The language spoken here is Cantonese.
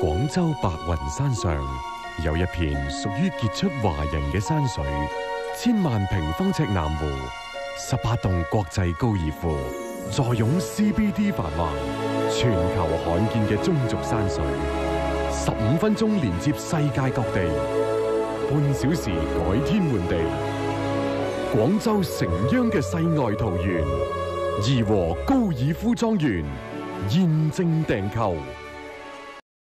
廣州白雲山上有一片屬於傑出華人嘅山水，千萬平方尺南湖，18棟國際高爾夫，坐擁 CBD 繁華，全球罕見嘅中軸山水，15分鐘連接世界各地，半小時改天換地。廣州城央嘅世外桃源，頤和高爾夫莊園現正訂購。